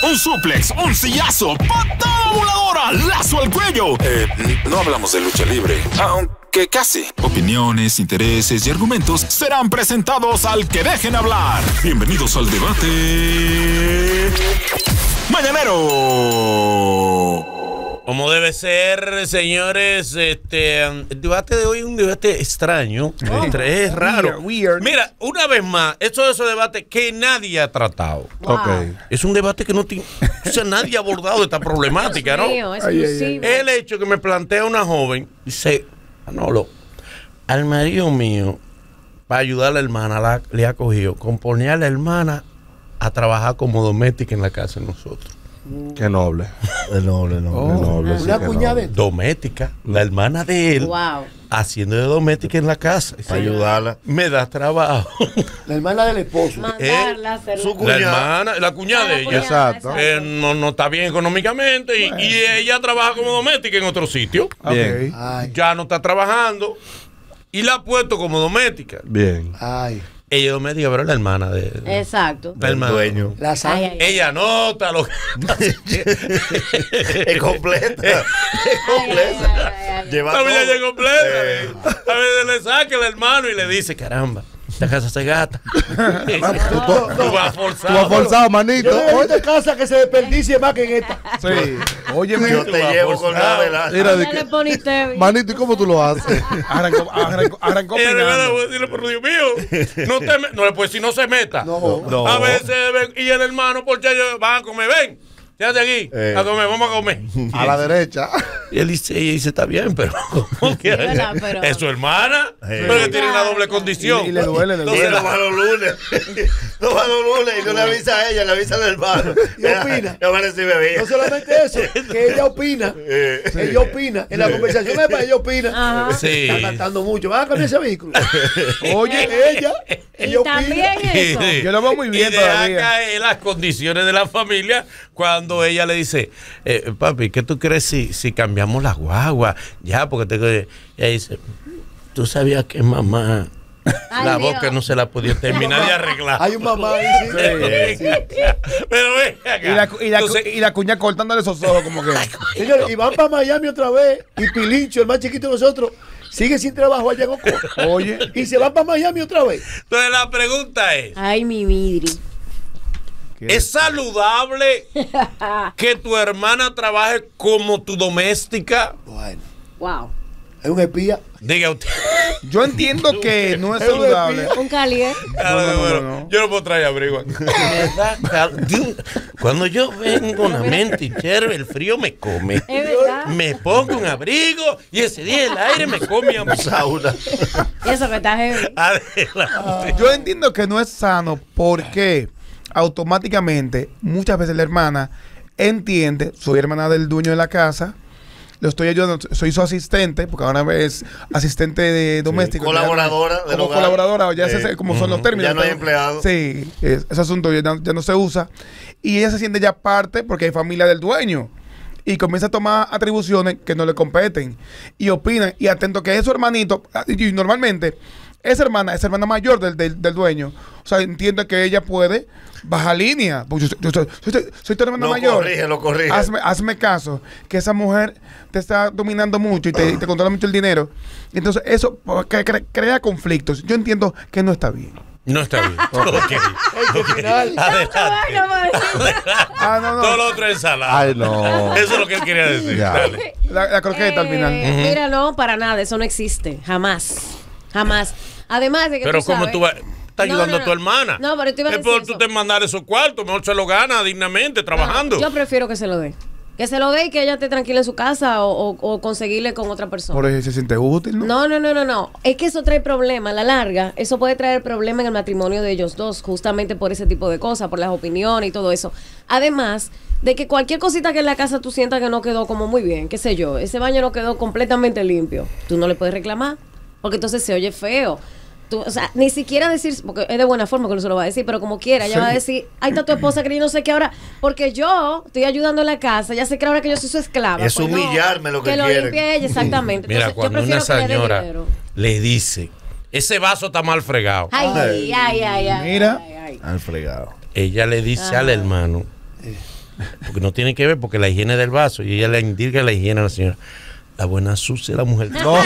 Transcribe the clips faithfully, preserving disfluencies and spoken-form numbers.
un suplex, un sillazo, patada voladora, lazo al cuello. Eh, no hablamos de lucha libre, aunque casi. Opiniones, intereses y argumentos serán presentados al que dejen hablar. Bienvenidos al debate mañanero. Como debe ser, señores, este, el debate de hoy es un debate extraño, oh, es raro. Weird, weird. Mira, una vez más, esto es esos debates que nadie ha tratado. Wow. Okay. Es un debate que no tiene, o sea, nadie ha abordado esta problemática, ¿no? Mío, ay, ay, ay. El hecho que me plantea una joven, dice, Manolo, al marido mío, para ayudar a la hermana, la, le ha cogido, con poner a la hermana a trabajar como doméstica en la casa de nosotros. Qué noble. Es noble, noble, oh, noble. Una sí, cuñada doméstica, la hermana de él, wow, haciendo de doméstica en la casa. Para sí, ayudarla. Me da trabajo. La hermana del esposo. Mandarla a hacer su cuñada. La hermana, la cuñada de ella. Exacto. Eh, no, no está bien económicamente y, bueno. y ella trabaja como doméstica en otro sitio. Bien. Ya no está trabajando y la ha puesto como doméstica. Bien. Ay. Ella es doméstica, pero es la hermana de... Exacto. Del dueño. La ay, ay, ella nota lo que... es completa. Es completa. Lleva la vida es completa. Eh. A veces le saca el hermano y le dice, caramba, esta casa se gasta. Tú vas forzado. Tú vas forzado, manito. Yo de casa que se desperdicie más que en esta. Sí. Oye, yo te llevo con la verdad. Mira, de que, manito, ¿y cómo tú lo haces? Arrancó, arrancó, arrancó opinando. Decirle, pero Dios mío, no, te me, no le puedes decir, no se meta. No, no. A veces, y el hermano, por ellos van a comer, ven. Quédate aquí, eh. a comer, vamos a comer. A la derecha. Y él dice, ella dice, está bien, pero ¿cómo que verdad, pero... es su hermana? Sí. Pero que tiene una doble condición. Y, y le duele, le duele. Y no va los lunes. No va los lunes y no le avisa a ella, le avisa al hermano. Y opina. Yo me si bebía. No solamente eso, que ella opina. Sí. Ella opina. En la conversación ella opina. Ajá. Sí. Está cantando mucho. Van a cambiar ese vehículo. Oye, ella. Y ella también opina. eso. Sí. Yo lo veo muy bien y deja todavía. caer las condiciones de la familia cuando ella le dice, eh, papi, ¿qué tú crees si, si cambiamos la guagua? Ya, porque te... Ella dice, tú sabías que mamá... Ay, la Dios. boca no se la podía terminar de arreglar. Hay un mamá ahí, sí. Sí, sí. Pero ven acá. Y la, y, la, Entonces, y la cuña cortándole esos ojos como que... Señores, y van para Miami otra vez. Y Pilincho, el más chiquito de nosotros, sigue sin trabajo allá en Ocoa. Oye. Y se van para Miami otra vez. Entonces la pregunta es, Ay, mi vidri. ¿es saludable que tu hermana trabaje como tu doméstica? Bueno, Wow. es un espía. Diga usted. Yo entiendo que no es Es un saludable. Un calier. Ah, no, no, bueno, no. yo no puedo traer abrigo aquí. Me da cal- Cuando yo vengo con la mente hinchera, el frío me come. Es verdad. Me pongo un abrigo y ese día el aire me come a mi sauna. Y eso que está heavy. Adelante. Yo entiendo que no es sano porque automáticamente muchas veces la hermana entiende, soy hermana del dueño de la casa, lo estoy ayudando, soy su asistente, porque ahora es asistente de doméstico. Sí, colaboradora. Como hogar. Colaboradora, ya eh, sé como uh-huh. son los términos. Ya no hay empleado. Sí, es, ese asunto ya, ya no se usa. Y ella se siente ya parte porque hay familia del dueño. Y comienza a tomar atribuciones que no le competen. Y opinan, y atento que es su hermanito, y normalmente esa hermana es hermana mayor del, del, del dueño. O sea, entiende que ella puede bajar línea. Pues yo, yo, yo, yo, soy, soy tu hermana lo mayor. Corrige, lo corrige. Hazme, hazme caso, que esa mujer te está dominando mucho y te, y te controla mucho el dinero. Entonces, eso cre, cre, crea conflictos. Yo entiendo que no está bien. No está bien. Okay. Okay. Adelante. Ah, no, no. Todo lo otro es ensalada. Ay, no. Eso es lo que él quería decir. Dale. La, la croqueta Eh, al final. Uh-huh. Mira, no, para nada. Eso no existe. Jamás. Jamás. Además de que Pero tú como sabes, tú vas... Está ayudando no, no, no. a tu hermana. No, pero te iba a es decir por eso. tú te mandar esos cuartos, mejor se lo gana dignamente trabajando. No, yo prefiero que se lo dé. Que se lo dé y que ella esté tranquila en su casa o, o, o conseguirle con otra persona. Por eso se siente útil, ¿no? No, no, no, no, no. Es que eso trae problema a la larga. Eso puede traer problema en el matrimonio de ellos dos, justamente por ese tipo de cosas, por las opiniones y todo eso. Además de que cualquier cosita que en la casa tú sientas que no quedó como muy bien, qué sé yo, ese baño no quedó completamente limpio, tú no le puedes reclamar, porque entonces se oye feo. Tú, o sea, ni siquiera decir, porque es de buena forma que no se lo va a decir, pero como quiera, ella sí va a decir, ahí está tu esposa que yo no sé qué ahora, porque yo estoy ayudando en la casa, ya sé que ahora que yo soy su esclava. Es pues humillarme no, lo que, que lo quieren. limpie ella, exactamente. Mira, Entonces, cuando yo una prefiero que le dé señora dinero. le dice, ese vaso está mal fregado. Ay, ay, ay, ay. Mira. Ay, ay, ay. Al fregado. Ella le dice Ah. al hermano, porque no tiene que ver, porque la higiene del vaso, y ella le indica la higiene a la señora. La buena sucia la mujer. No,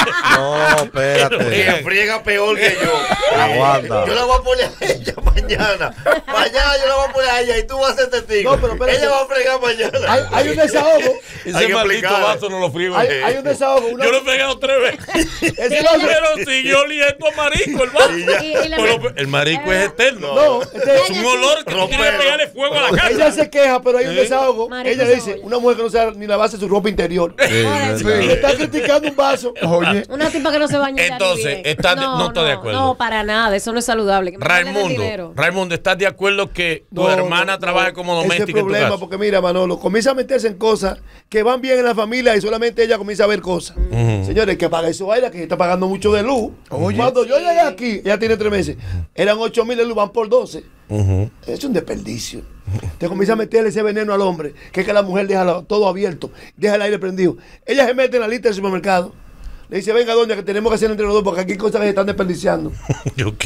no, espérate. Ella friega peor que yo. Aguanta. Yo la voy a poner a ella mañana. Mañana yo la voy a poner a ella y tú vas a ser testigo. No, pero espérate. Ella va a fregar mañana. Hay, hay un desahogo. Ese Hay que maldito explicar. vaso no lo friego. Hay, hay un desahogo. Una, Yo lo he pegado tres veces. ese vaso- Pero siguió oliendo a marisco el vaso. Y- y la- Pero el marisco es eterno. No, este- Es un olor que tú tienes que pegarle fuego a la casa. ella se queja, pero hay un ¿Eh? desahogo. Marico Ella dice, cebolla. una mujer que no sabe ni lavarse su ropa interior. Joder, Sí. Le está criticando un vaso. Oye, Una tipa que no se baña. ya ni Entonces, bien. está de- no estoy de acuerdo. No, para nada, eso no es saludable. Que me hablen de Raimundo, dinero. Raimundo, ¿estás de acuerdo que tu No, hermana no, trabaje no. como Ese es el doméstica en tu problema, casa? porque mira, Manolo, comienza a meterse en cosas que van bien en la familia y solamente ella comienza a ver cosas. Señores, que paga eso aire, que está pagando mucho de luz. Cuando yo llegué aquí, ella tiene tres meses, eran ocho mil de luz, van por doce. Ujú. Es un desperdicio. Te comienza a meterle ese veneno al hombre, que es que la mujer deja la- todo abierto, deja el aire prendido. Ella se mete en la lista del supermercado. Le dice, venga, doña, que tenemos que hacer entre los dos porque aquí hay cosas que se están desperdiciando. Ok.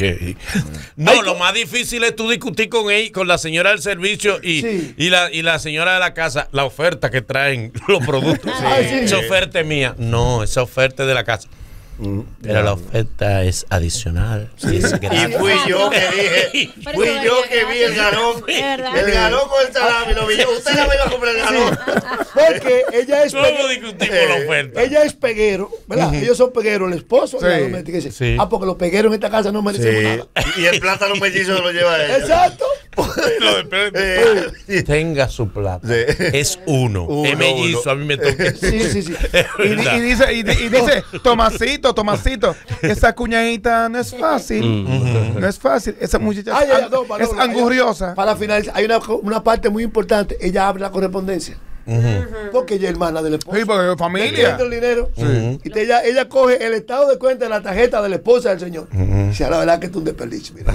No, lo más difícil es tú discutir con ella, con la señora del servicio y, Sí. y, la, y la señora de la casa, la oferta que traen los productos. Ah, sí. Esa oferta es mía. No, esa oferta es de la casa. Pero la oferta es adicional. Sí, es Y gratis. fui yo que dije, Pero fui eso yo es que vi el galón. Es verdad. El galón con el salami, lo vi yo. Usted la vino a comprar el galón. Porque ella es ¿Cómo pegue- discutimos la oferta? ella es peguero, ¿verdad? Ellos son pegueros, el esposo de la Sí. doméstica. Dice, Sí. ah, porque los pegueros en esta casa no merecemos nada. Y el plátano mellizo se lo lleva a ella. Exacto. Lo de- Eh, Tenga su plata. Sí. Es uno. Uno, es mellizo, uno. a mí me toca. Sí, sí, sí. y, di- y dice, y, di- y dice, Tomasito, Tomasito, esa cuñadita no es fácil. No es fácil. Esa muchacha Ay, es, ay, an- no, Manolo, es angurriosa. ella- Para finalizar, hay una, una parte muy importante. Ella abre la correspondencia. Porque ella es hermana del esposo. Sí, porque Le familia. entra el dinero. Y te- ella, ella coge el estado de cuenta de la tarjeta de la esposa del señor. Dice, a la verdad que es un desperdicio. Mira.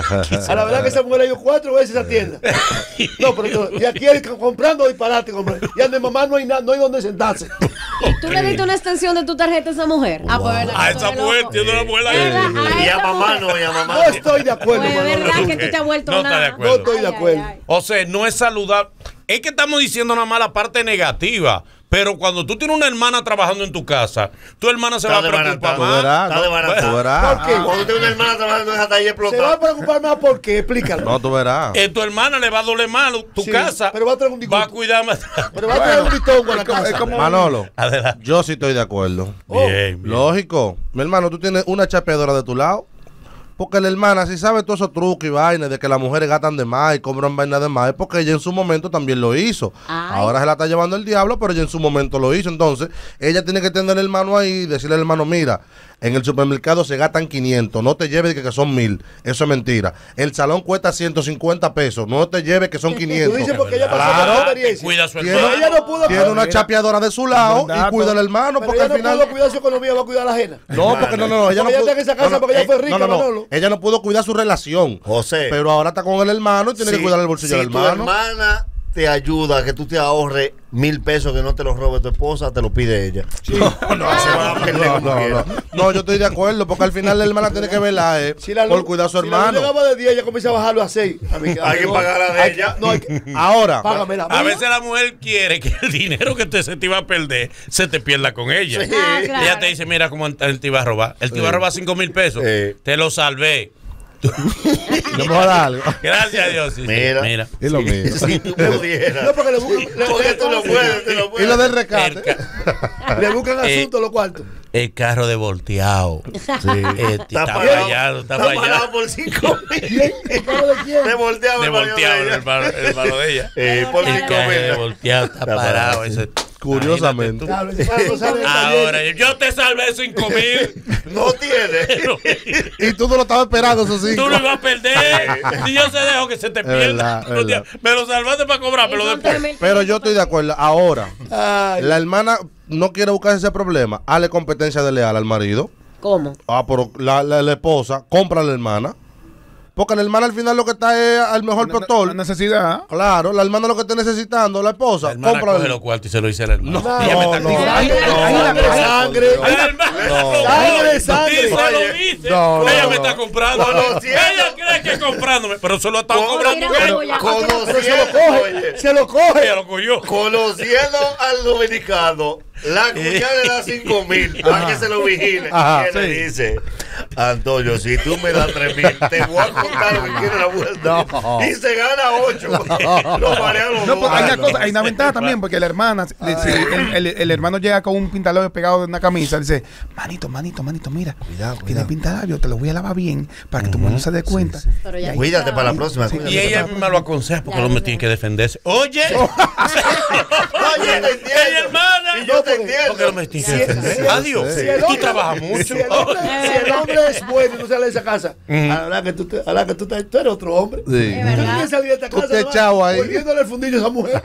A la verdad que esa mujer ha ido cuatro veces a esa tienda. No, pero yo- y aquí él comprando disparate. comprando. Y ande mamá no hay nada, no hay donde sentarse. ¿Tú le diste una extensión de tu tarjeta a esa mujer? Ah, pues verdad. A que tú esa eres mujer, loco. tiene una mujer ahí. ¿Verdad? Y a esa mamá mujer. no, y a mamá No no. estoy de acuerdo, Pues Manolo. verdad que tú te has vuelto No está nada. de acuerdo. No estoy de Ay, ay, acuerdo. ay. O sea, no es saludable. Es que estamos diciendo nada más la parte negativa. Pero cuando tú tienes una hermana trabajando en tu casa, tu hermana se Está va a preocupar desbaratado. más. verás, Está no, desbaratado. tú verás. ¿Por qué? Cuando tengo una hermana trabajando en esa talla Se va a explotada. preocupar más porque, explícalo. No, tú verás. Eh, tu hermana le va a doler más tu Sí, casa. pero va a traer un disgusto. Va a cuidar más. Pero va a traer un ditongo a la es como- casa. es como- Manolo, Adelante. yo sí estoy de acuerdo. Oh. Bien, bien. Lógico. Mi hermano, tú tienes una chapeadora de tu lado. Porque la hermana, si sabe todos esos trucos y vainas de que las mujeres gastan de más y cobran vainas de más, es porque ella en su momento también lo hizo. Ay. Ahora se la está llevando el diablo, pero ella en su momento lo hizo. Entonces, ella tiene que tener el hermano ahí y decirle al hermano, mira, en el supermercado se gastan quinientos, no te lleves que, que son mil. Eso es mentira. El salón cuesta ciento cincuenta pesos, no te lleves que son quinientos. Tú dices porque ella pasó Claro. por la experiencia. Cuida a su Tiene, hermano. ella no pudo tiene una chapeadora de su lado Buen y dato. cuida al hermano, Pero porque ella al no final... pudo cuidar su economía, va a cuidar la ajena. No, porque no, no, no. Ella Porque no ella pudo, está en esa casa no, no, porque ella fue eh, rica, no, no, no. Manolo. Ella no pudo cuidar su relación. José. Pero ahora está con el hermano y tiene Si- que cuidar el bolsillo si del tu hermano. hermana te ayuda a que tú te ahorres mil pesos que no te los robe tu esposa, te lo pide ella. No, no, Se va a perder no, como no, quiera. no. No, yo estoy de acuerdo, porque al final la hermana tiene que velar eh, Si la por luz- cuidar a su si la luz hermano. llegaba de diez, ella comienza a bajarlo a seis. A mí- a Hay que mí- pagar la de hay- ella. No, hay que, Ahora, págamela. A veces la mujer quiere que el dinero que te, se te iba a perder se te pierda con ella. Ah, claro. Ella te dice, mira cómo él te iba a robar. Él te iba a robar cinco mil pesos. Sí. Te lo salvé. yo me voy a dar algo. Gracias a Dios. sí, sí. Mira. Mira. Y lo mío. Si tú pudieras. No, porque le buscan, le- Porque tú no puedes, tú no Y puedes. lo del El, rescate. ca- le buscan Eh, asuntos los cuartos. el carro de volteado. Eh, está pagado- fallado, está Está pagado fallado. por cinco mil. ¿Quién? ¿El carro de quién? Te volteaba De el marido volteado, de el ella. hermano, el hermano de ella. Eh, por El cinco carro de mil. volteado está Está parado. parado, ese- Curiosamente. Imagínate tú. Claro, ese carro no sale del taller. Ahora, yo te salvé cinco mil. No tiene. Pero Y tú no lo estabas esperando, esos cinco. tú lo ibas a perder. Si yo se dejo que se te pierda. verdad, es Los días- verdad. Me lo salvaste para cobrármelo Y son después. tres mil Pero yo estoy de acuerdo. Ahora, Ay, la hermana no quiere buscar ese problema. Hazle competencia de leal al marido. ¿Cómo? Ah, pero la, la, la esposa compra a la hermana. Porque la hermana al final lo que está es al mejor La postor. necesidad. Claro, la hermana lo que está necesitando, la esposa, La hermana compra coge los cuartos y se lo dice a la hermana. No, Ella me no, está no. cobrando. Ay, ay, no, sangre, no, sangre. La hermana No. lo Sangre, dice, sangre. dice, lo Oye, dice. no, Ella no, me no. está comprando. Conociendo- Ella cree que comprándome, pero se lo están Con- cobrando. Mira, ellos. Goya, Conociendo, Pero se lo coge, oye, se lo coge. Ella lo cogió. conociendo al dominicano, la cuñada le da cinco mil para que se lo vigile. Ajá, y él le sí. dice, Antonio, si tú me das tres mil, te voy a contar lo que quiere la vuelta. No. Y se gana ocho. Lo marean los No, dos. porque hay una Ah, cosa, hay una ventaja también, porque la hermana, le- si el, el- el hermano llega con un pintalabio pegado de una camisa, dice, manito, manito, manito, mira, Cuidado, tiene cuidado. pintalabio, te lo voy a lavar bien para que tu mujer no se dé cuenta. Pero ya Cuídate está. para la próxima. Sí. cuídate. Y ella misma lo aconseja porque el hombre tiene que defenderse. Oye, Oye, te entiendo. ¡Ey, hermana! Y yo te porque entiendo. el hombre tiene que Si- defenderse. si- Adiós. si el Tú hombre- trabajas mucho. Si el hombre, si el hombre es bueno y no sale de esa casa, a la verdad que tú, te- a la que tú, te- tú eres otro hombre. Sí. Es Tú verdad. tienes que salir de esta casa Usted nomás, chavo ahí. volviéndole el fundillo a esa mujer.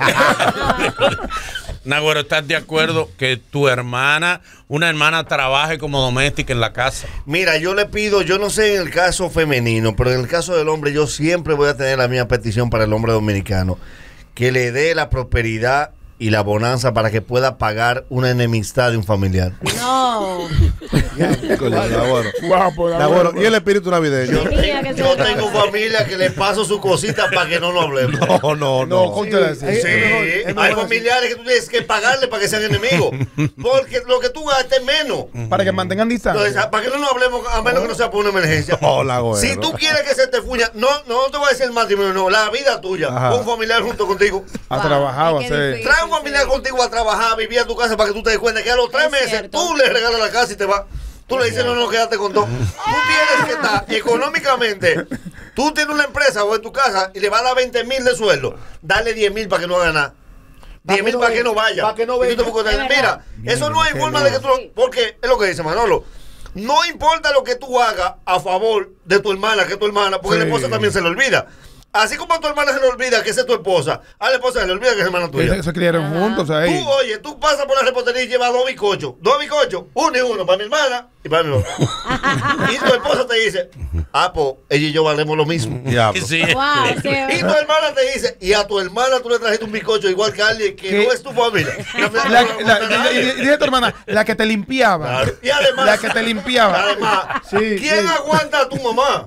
Nagüero, ¿estás de acuerdo que tu hermana, una hermana, trabaje como doméstica en la casa? Mira, yo le pido, yo no sé en el caso femenino, pero en el caso del hombre, yo siempre voy a tener la misma petición para el hombre dominicano, que le dé la prosperidad y la bonanza para que pueda pagar una enemistad de un familiar. No. Coño, Nagüero. Guapo, Nagüero, y el espíritu navideño. Tenía que Yo ser tengo otra cosa. familia que le paso su cosita para que no lo hablemos. No, no, No, no. cónchale, sí. Sí, Sí, es mejor, es mejor hay así. familiares que tú tienes que pagarle para que sean enemigos. Porque lo que tú gastes es menos. Para que mantengan Entonces, distancia. para que no nos hablemos, a menos que no sea por una emergencia. No, Nagüero. Si tú quieres que se te fuña, no, no te voy a decir el matrimonio, no, la vida tuya. Ajá. Un familiar junto contigo. Ha Wow, trabajado, qué sí. difícil. Trae un familiar contigo a trabajar, a vivir a tu casa para que tú te des cuenta que a los tres Es meses cierto. tú le regalas la casa y te vas. Tú le dices, no, no, quédate con todo. Tú tienes que estar económicamente. Tú tienes una empresa o en tu casa y le vas a dar veinte mil de sueldo. Dale diez mil para que no haga nada. Pa' diez que mil no para que venga, no vaya. pa' que no Y tú te venga. pones- Es verdad. Mira, eso no hay forma de que tú. lo- Porque es lo que dice Manolo. No importa lo que tú hagas a favor de tu hermana, que es tu hermana, porque Sí. la esposa también se le olvida. Así como a tu hermana se le olvida que esa es tu esposa, a la esposa se le olvida que es hermana tuya. Ellos se criaron juntos ahí. Tú, oye, tú pasas por la repostería y llevas dos bizcochos. Dos bizcochos, uno y uno para mi hermana y para mi otro. Y tu esposa te dice, ah, pues ella y yo valemos lo mismo. Diablo. Sí. Y Wow, sí, tu hermana te dice, y a tu hermana tú le trajiste un bizcocho igual que a alguien que ¿Qué? no es tu familia. La, la- y- y- y dije a tu hermana, la que te limpiaba. Claro. Y además, La que te limpiaba. además, Sí, ¿quién sí. aguanta a tu mamá?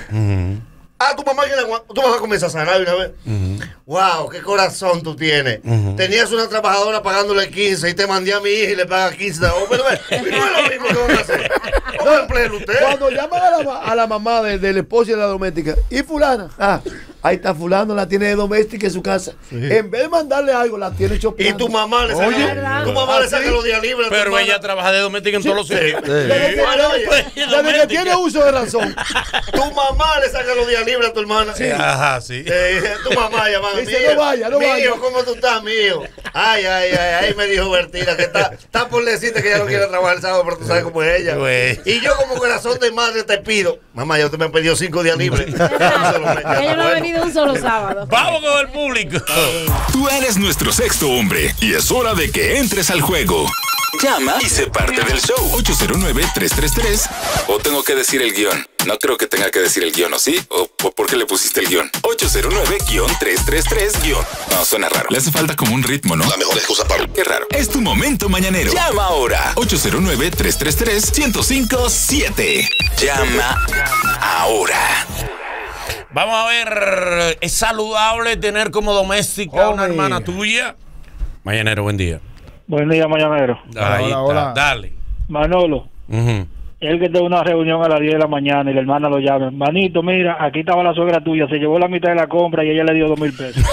Ah, tu mamá, ¿quién aguanta? Tu mamá comienza a sanar una vez. Wow, qué corazón tú tienes. Tenías una trabajadora pagándole quince y te mandé a mi hija y le paga quince. Oh, pero, pero, no es lo mismo que van a hacer. ¿Cómo emplea usted? Cuando llaman a la, ma- a la mamá de- del esposo y de la doméstica, ¿y fulana? Ah, ahí está fulano, la tiene de doméstica en su casa. En vez de mandarle algo, la tiene Y chopeando. tu mamá le saca, Oye, tu mamá le ¿ah, saca sí? los días libres. a tu Pero hermana. ella trabaja de doméstica en todos los sitios. Desde que, Bueno, oye, desde- desde que tiene uso de razón. Tu mamá le saca los días libres a tu hermana. Ajá, sí. Eh, tu mamá llamando. Dice, no vaya, no vaya. Mío, ¿cómo tú estás, mío? Ay, ay, ay, ahí me dijo Bertina que está, está por decirte que ella no quiere trabajar el sábado, pero tú sabes cómo es ella. Güey. Y yo como corazón de madre te pido, mamá, ya usted me pidió cinco días libres. Ya está Ella no ha bueno. venido un solo sábado. Vamos con el público. Tú eres nuestro sexto hombre y es hora de que entres al juego. Llama y sé parte del show. ocho cero nueve, tres tres tres. O tengo que decir el guión. No creo que tenga que decir el guión, ¿o sí? ¿O po- por qué le pusiste el guión? ocho cero nueve, tres tres tres, guión. No, suena raro. Le hace falta como un ritmo, ¿no? La mejor excusa para... Qué raro. Es tu momento mañanero. Llama ahora. ocho cero nueve, tres tres tres, uno cero cinco siete. Llama ahora. Vamos a ver, ¿es saludable tener como doméstica a una Hombre. hermana tuya? Mañanero, buen día. Buen día, mañanero. Ahí Hola, está, hola. dale. Manolo, Ujú. él que tiene una reunión a las diez de la mañana y la hermana lo llama. Manito, mira, aquí estaba la suegra tuya, se llevó la mitad de la compra y ella le dio dos mil pesos.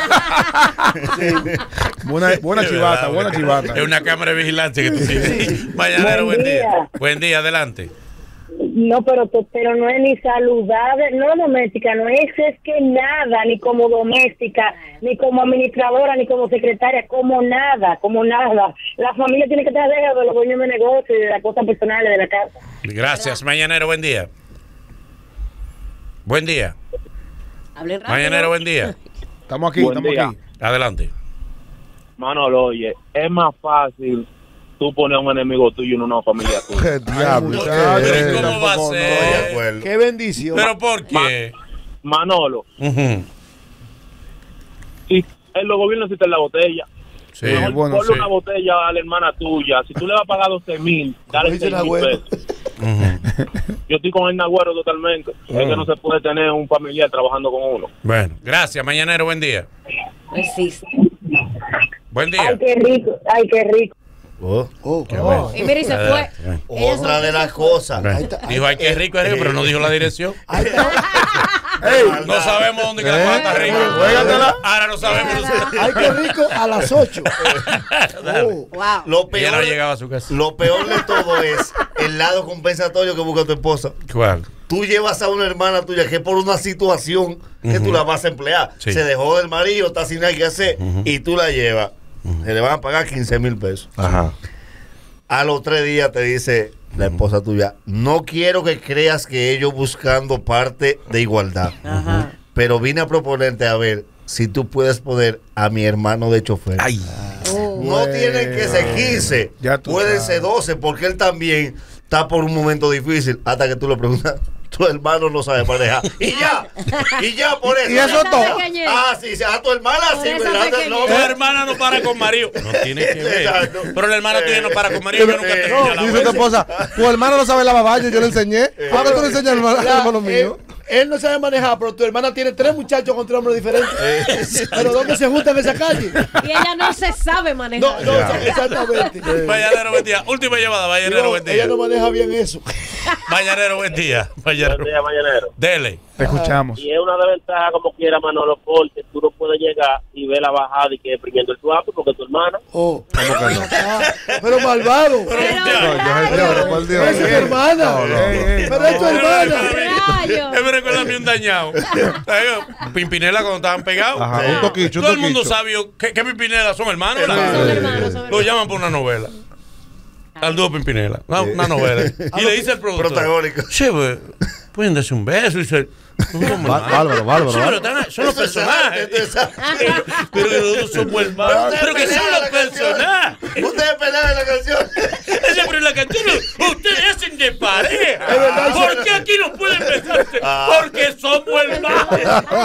Buena, buena Es chivata, verdad, buena güey. chivata. Es una cámara de vigilancia que tú tienes. Mañanero, buen Buen día. día. Buen día, adelante. No, pero, pero no es ni saludable, no doméstica, no es, es que nada, ni como doméstica, ni como administradora, ni como secretaria, como nada, como nada. La familia tiene que estar lejos de los dueños de negocio y de las cosas personales de la casa. Gracias, Mañanero, buen día. Buen día. Hablen rápido. Mañanero, buen día. Estamos aquí, Buen estamos día. aquí. Adelante. Manolo, oye, es más fácil tú poner a un enemigo tuyo en una familia tuya. Qué diablo. muchacho, ¿qué Pero es? ¿cómo va a tampoco, no. Estoy de ser? acuerdo. Qué bendición. ¿Pero por qué? Manolo, Ujú. si en los gobiernos existe la botella, Sí. Eh, mejor bueno, ponle sí. una botella a la hermana tuya. Si tú le vas a pagar doce mil, dale dice seis el mil abuelo. pesos. Ujú. yo estoy con el Nagüero totalmente. Mm. Es que no se puede tener un familiar trabajando con uno. Bueno, gracias, mañanero, buen día. No existe. Buen día. Ay, qué rico, ay, qué rico. Oh, Oh, Qué oh. bueno. Y mira, y se fue. Ellos Otra son- de las cosas. Bueno, está, ahí dijo, ay, está. qué rico es rico, pero no dijo la dirección. Ahí está. No sabemos dónde que la cosa está rica. Juégatela. Ahora no sabemos. Ay, qué rico a las ocho. Oh. Wow. Lo Ella no peor, llegaba a su casa. lo peor de todo es el lado compensatorio que busca tu esposa. ¿Cuál? Tú llevas a una hermana tuya que por una situación que tú la vas a emplear. Sí. Se dejó del marido, está sin nada que hacer, y tú la llevas. Se le van a pagar quince mil pesos. Ajá. A los tres días te dice la esposa tuya, no quiero que creas que ellos buscando parte de igualdad. Ajá. Pero vine a proponerte a ver si tú puedes poner a mi hermano de chofer. Ay. Oh. No tienen que ser quince, Ya tú pueden sabes. ser doce, porque él también está por un momento difícil. Hasta que tú le preguntas, tu hermano no sabe manejar. Y ya, y ya por eso. Y eso Esa todo. pequeñez. Ah, sí, sí, a tu hermana Por sí, esa ¿verdad? pequeñez. No, Tu hermana no para con marido. No tiene que ver. Exacto. Pero la hermana tuya no para con marido. Yo nunca te No, enseñé la Dice tu vuelta. esposa, tu hermano no sabe lavar baño, yo le enseñé. ¿Por qué tú le enseñas al hermano, al La- hermano mío? él, él no sabe manejar, pero tu hermana tiene tres muchachos con tres hombres diferentes. Pero ¿dónde se juntan en esa calle? Y ella no se sabe No, manejar. no, exactamente. Mañanero, buen día. Última llamada. Mañanero, No, buen ella día. no maneja bien eso. Mañanero, buen día. Buen Mañanero. día, mañanero. Dele. Te escuchamos. Y es una desventaja como quiera, Manolo, porque tú no puedes llegar y ver la bajada y que deprimiendo el suape porque tu hermana. Oh, ¿Cómo que no? ah, pero malvado. Pero, No, yo- yo- por Dios. Esa es tu hermana. No, no, Ey, ey, Pero es tu hermana. Rayo. Él me recuerda a mí un dañado. Pimpinela cuando estaban pegados. Ajá, un toquicho, un Todo el mundo toquicho. sabe que, que Pimpinela son hermanos. Son ¿verdad? hermanos, son Lo hermanos. llaman por una novela. Al dúo Pimpinela. Una, una novela. Y le dice al productor. Protagónico. Che, pues, pueden darse un beso. Y dice, ¿cómo, Bá- hermano? Bárbaro, bárbaro, Sí, pero bárbaro. están- son los Eso es arte, personajes. eso es arte. Pero que nosotros somos hermanos. Ustedes Pero que son pelean los la canción. personajes. Ustedes pelean la canción. Esa pero la canción ustedes hacen de pareja. Es verdad, ¿Por qué aquí no pueden besarse? Ah. Porque somos hermanos.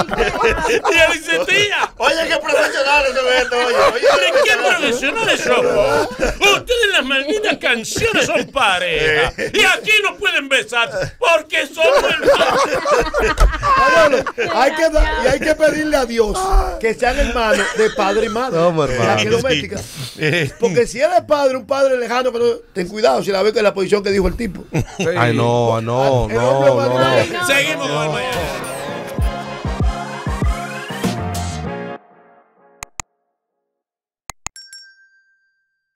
Y él dice, tía, Oye, qué profesionales son estos. Oye, oye, ¿pero qué profesionales somos? Ustedes en las malditas canciones son pareja. Y aquí no pueden besarse porque somos hermanos. Manolo, hay que da- y hay que pedirle a Dios que sean hermanos de padre y madre. Somos de hermanos. aquí doméstica. Eh, Porque si eres padre, un padre lejano, que no- ten cuidado si la ves con la posición que dijo el tipo. Ay, no, no, El hombre no, va a- no. Ay, no. Seguimos con el mañana.